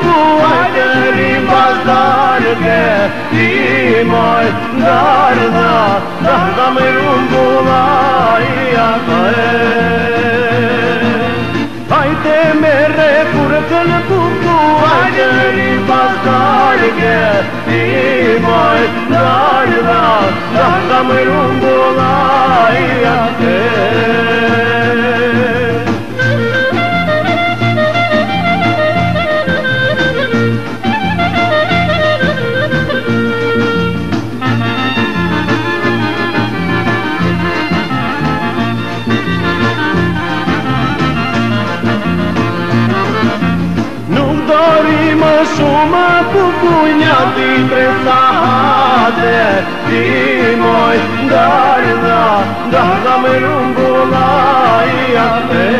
Hajteri bazdar ke timoj Darda, darda me rumbula I akare Hajte mere kurkën kuku Hajteri bazdar ke timoj Darda, darda me rumbula I akare Më shumë pupunja ti tre sahate Timoj darda, darda me rumbulla I atë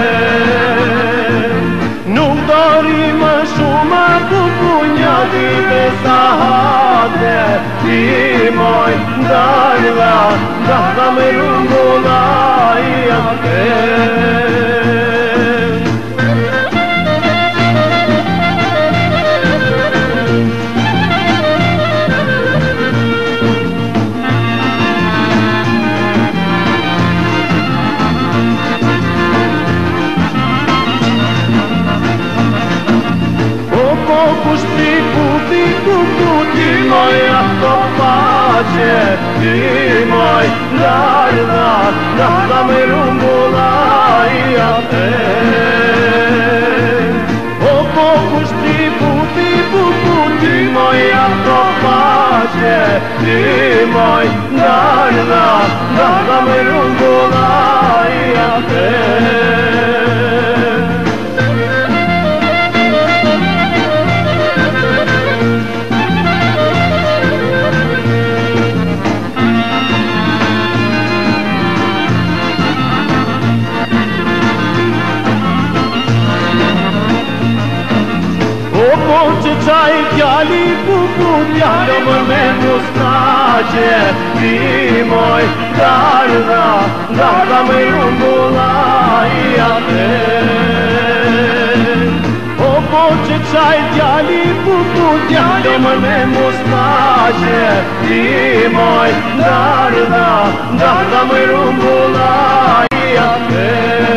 Nuk dori më shumë pupunja ti tre sahate Timoj darda, darda me rumbulla I atë Timoj ato pace, timoj darda, darda me rumbulla I atë O po kushti puti, timoj ato pace, timoj darda, darda me rumbulla I atë Qaj kjali pupun jallëm me mustache Timoj darda, darda me rumbulla I atë O po që qaj kjali pupun jallëm me mustache Timoj darda, darda me rumbulla I atë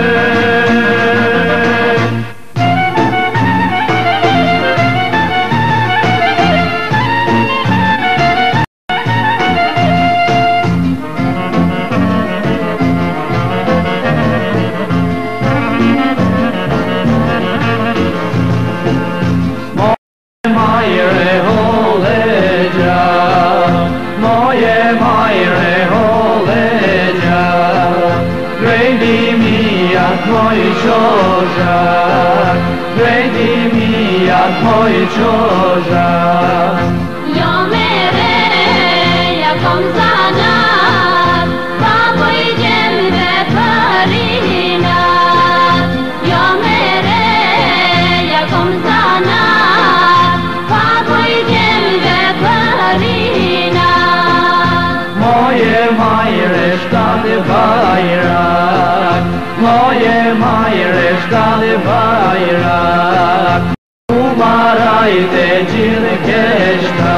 Moj çoża Ja mere, ja kom zanat Pa pojdziem we farinat Ja mere, ja kom zanat Pa pojdziem we farinat Moje majre sztady bajrak Moje majre sztady bajrak Umarajte gjithë keshta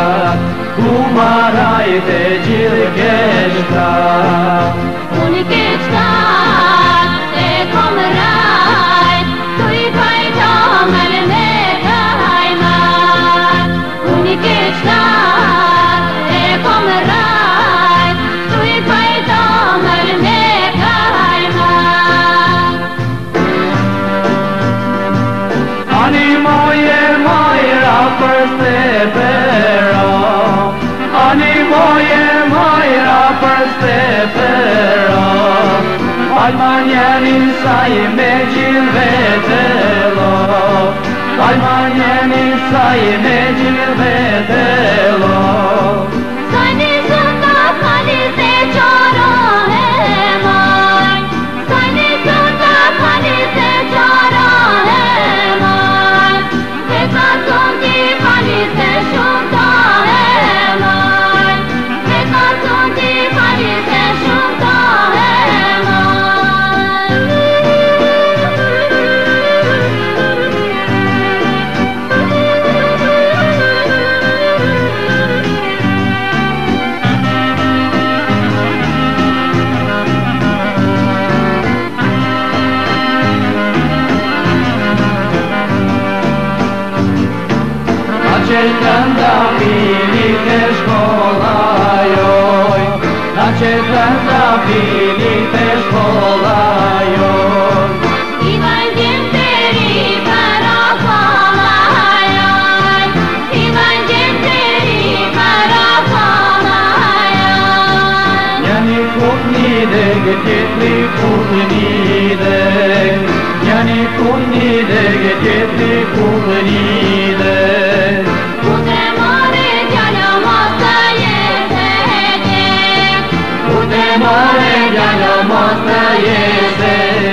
Umarajte gjithë keshta Unë keshta e kom rajt Tu I pajta me kajmat Unë keshta e kom rajt Tu I pajta me kajmat Ani moje majra për se pero Ani moje majra për se pero Almanjeni saj me gjithë vetelo Almanjeni saj me gjithë vetelo Sajni zënda kali se qara e maj Sajni zënda kali se qara e maj Se ka zëndi kali se shumta e maj Se ka zëndi kali se shumta e maj që të ndafilit e shkolla joj, na që të ndafilit e shkolla joj. Ivan Gjenteri para Palajoj, Ivan Gjenteri para Palajoj. Njani kut një deg, tjetri kut një deg, njani kut një deg, tjetri kut një deg. Kute mare gjallë mos të jetë gjek, Kute mare gjallë mos të jetë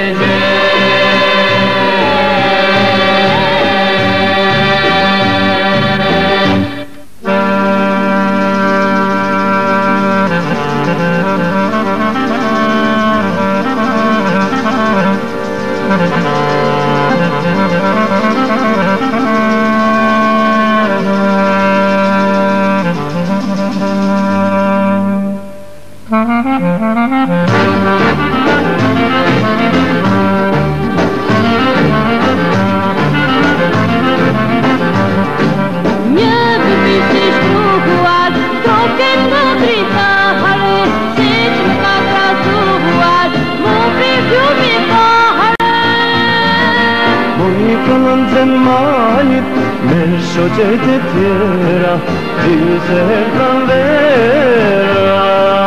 një bëbi si shkruar, troket në drita hare, si që më ka krasuar, më prikjumi ka hare. Moj këllën zemanit me shoqet e tjera, ty se herkan vera.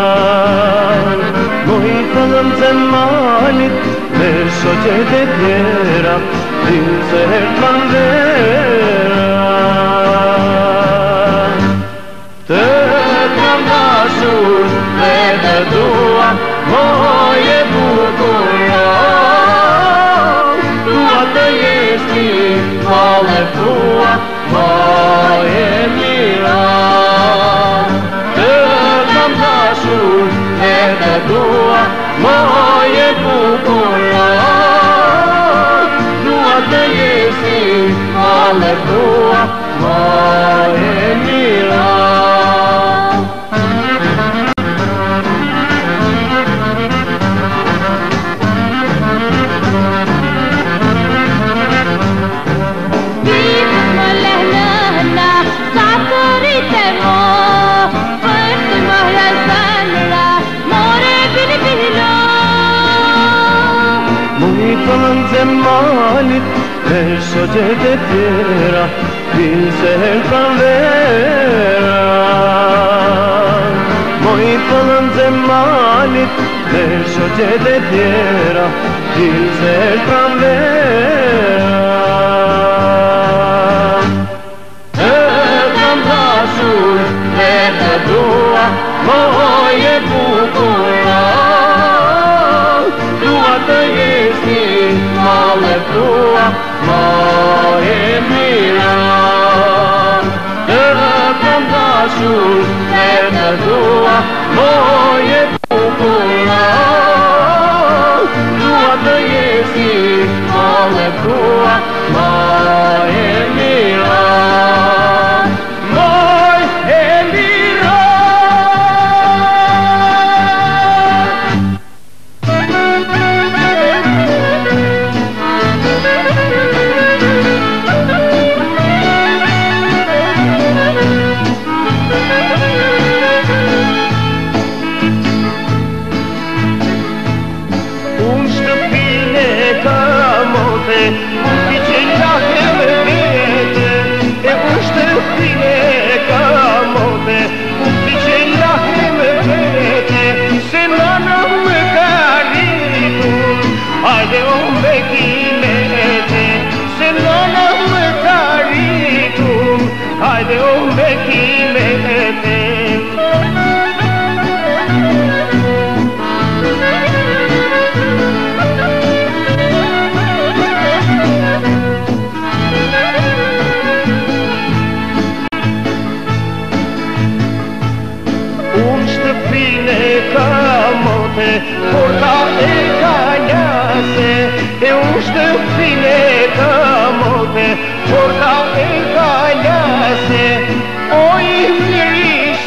Moj këllën zemanit me shoqet e tjera, ty se herkan vera. Të kam dashur dhe të dua, moje bukura. Dua të jesh ti, male tua, moje mira. Të kam dashur dhe të dua, moje bukura. Dua të jesh ti, male tua, moje mira. Vipët më lehnëna, sa të rritë e mo, për të më hresënra, more bini bino. Moj këllën zemanit me shoqet e tjera, ty se herkan vera. Moj këllën zemanit me shoqet e tjera, ty se herkan vera. Të kam dashur dhe të dua, moje bukura. Dua të jesh ti, male tua, moje mira. Të kam dashur dhe të dua, moje bukura. Dua të jesh ti, male tua, moje mira. Moje mira. Unë shtëpine ka mote, unë ti që njake me vete. E unë shtëpine ka mote, unë ti që njake me vete. Se nëna më ka rritur, hajde o me kimete. Se nëna më ka rritur, hajde o me kimete. Unë shtëpine ka mote, porta e ka njase. E unë shtëpine ka mote, porta e ka njase. O i flirin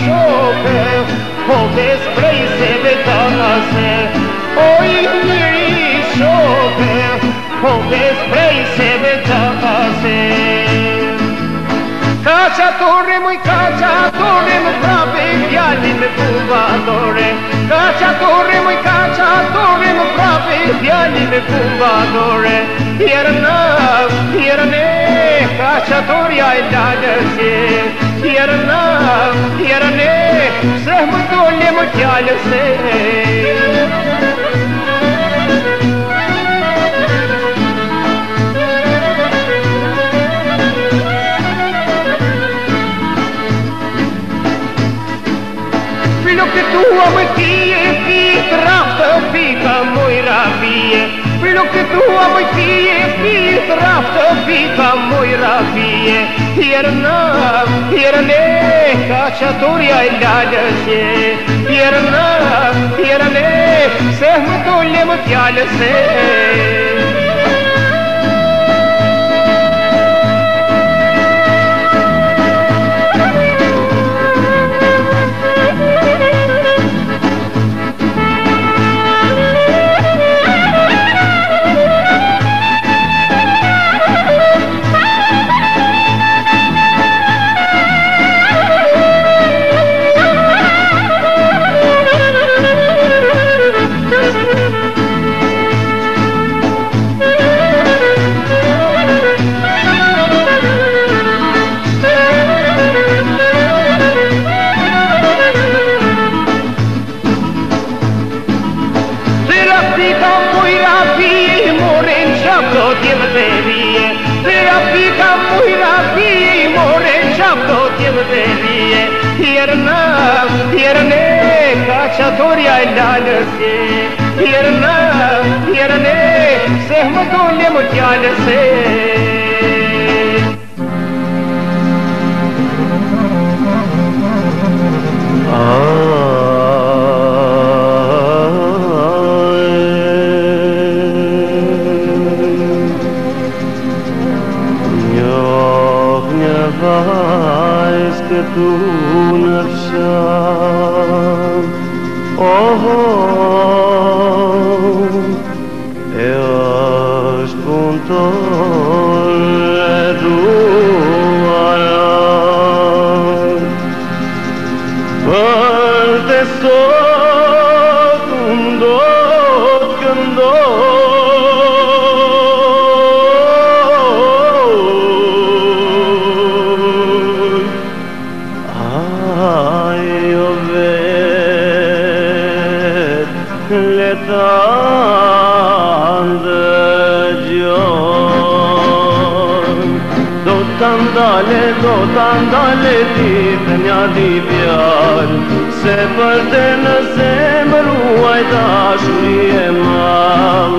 Cacciatore, muy cacciatore, mi frappe piali me fumatore. Cacciatore, muy cacciatore, mi frappe piali me fumatore. Ierna, cacciatori ai dadesi. Ierna, sehmu dole mu kyalse. Che tu ami chi trafta fica moira vie. Quello che tu ami chi trafta fica moira vie. Ierna, cacciatori ai dadesi. Ierna, sehmu dole mu kyalse. Ierna, cacciatori ai dadesi. Ierna, sehmu dole mu kyalse. Que tu nafsham, oh, ești puntor duaran, părte sot undot cândot. Dotandale ditë nja divjar, se për te në zemru aj dashuri e mal.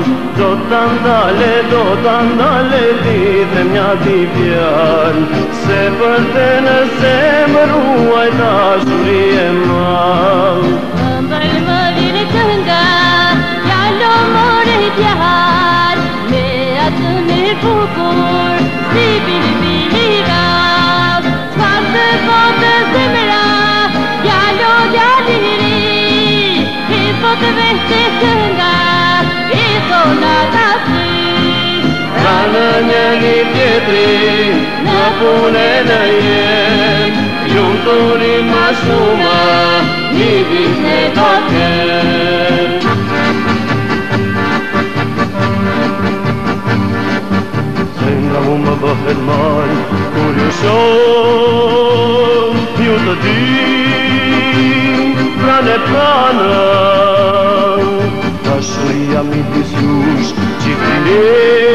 Dotandale ditë nja divjar, se për te në zemru aj dashuri e mal. Ëmbël më vire kënga, jalo more djar, me atë në bukur, si bilbila. Një tjetri në punën e jem, lumturi ma shumë, një vite të kem. Zemra mu më bëhet mal, kur ju shoh, ju të dy, pranë e pranë. Dashuria midis jush, qiftin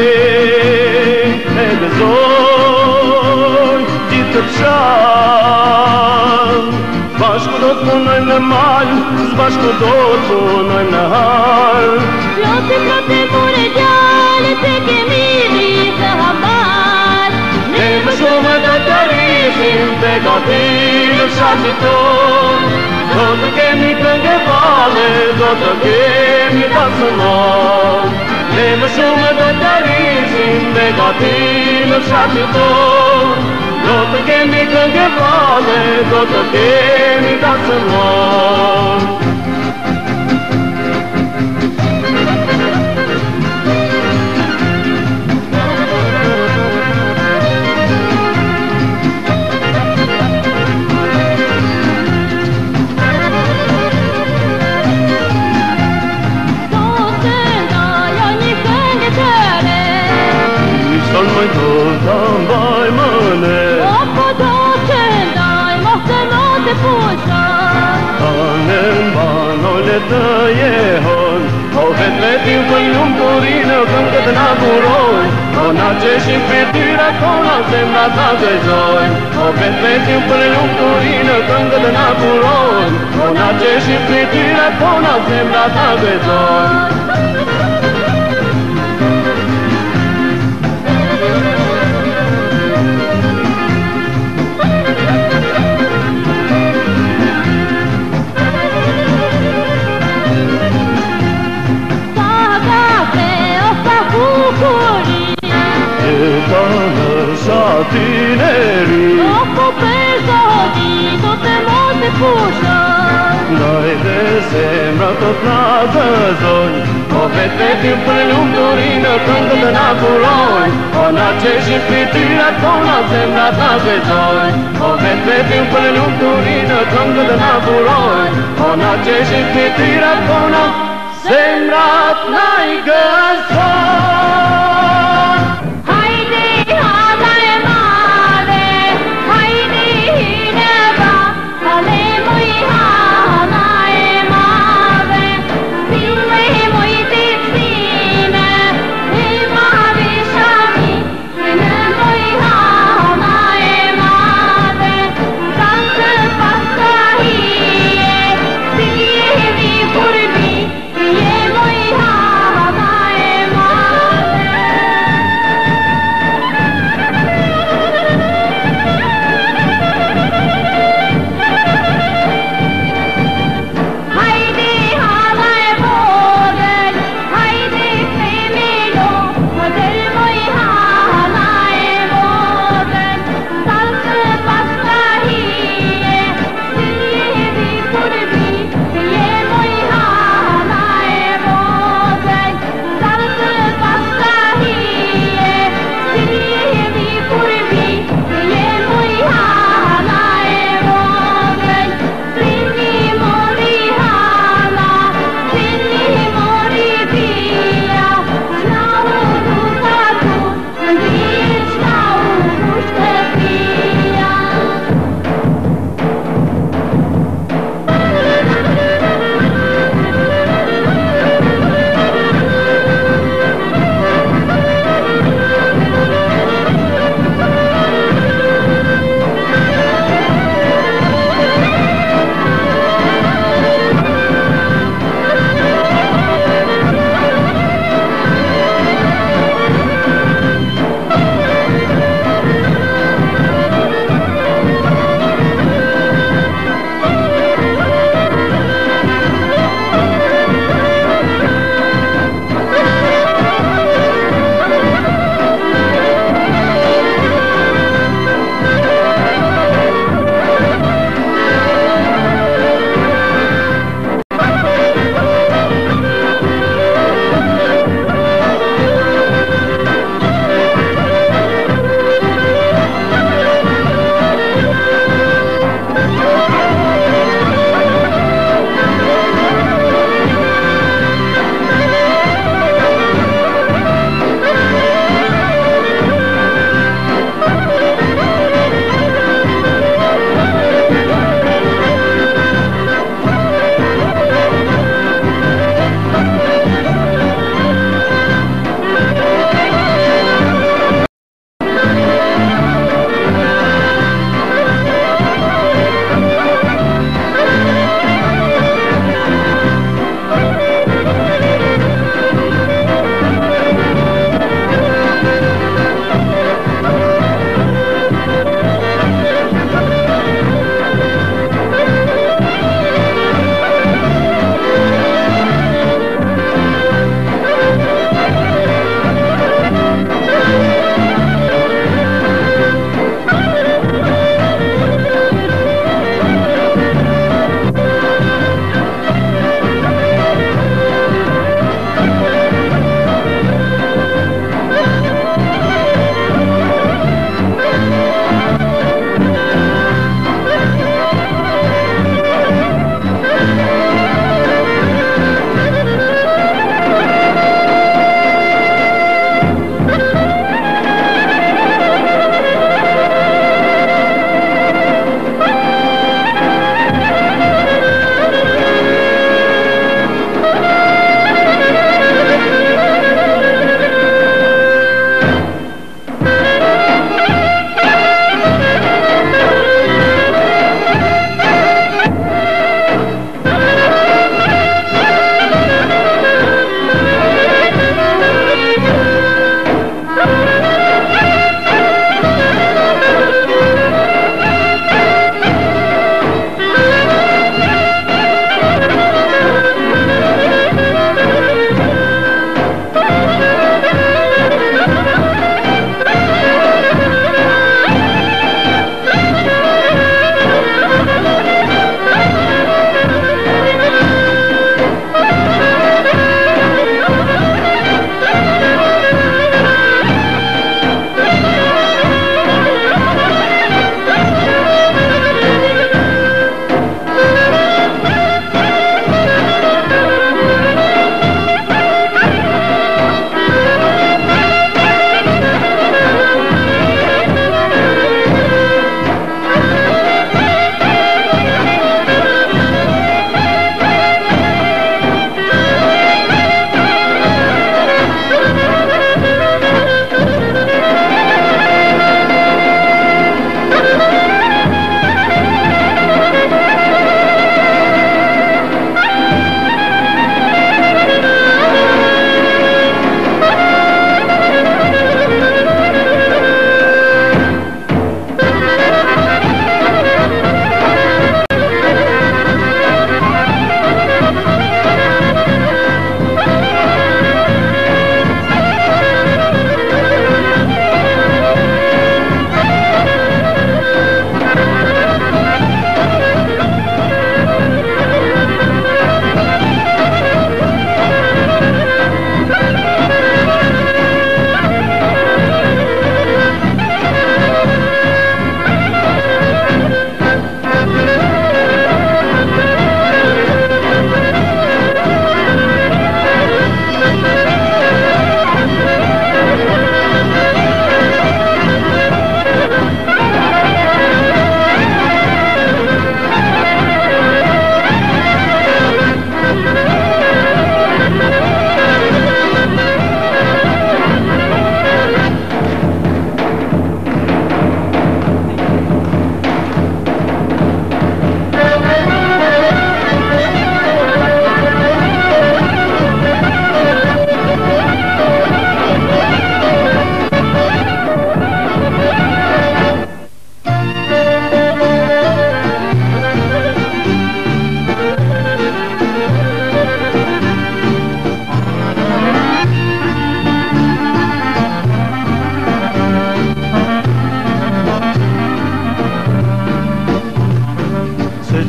e gëzoj, gjithë të qanë. Bashku do të punojmë në mal, zbashku do të punojmë në hal. Plotë more djale, se kemi rritë hambar. Ne më shumë do të rrisim, te gati në fshatit tonë. Do të kemi këngë vale, do të kemi tasëmon. Ne më shumë do të rrisim, te gati në fshatit tonë. Do të kemi këngë vale, do të kemi tasëmon. të jehon O vetë vetim për lumëturinë këngët na burojnë O na qeshin fytyrat tona zemra ta gëzojnë O vetë vetim për lumëturinë këngët na burojnë O na qeshin fytyrat tona zemra ta gëzojnë Tineri Dopo pesodi, tutte molte fuscio Noi de sembra tot na gëzojnë O vetë vetim për lumëturinë këngët na burojnë O na qeshin fytyrat tona zemra ta gëzojnë O vetë vetim për lumëturinë këngët na burojnë O na qeshin fytyrat tona zemrat na I gëzojnë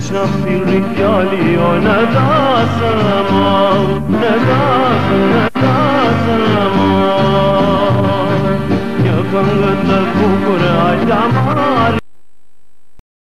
shafiri fjali o në dasëm në dasëm një këngë të bukur a jamar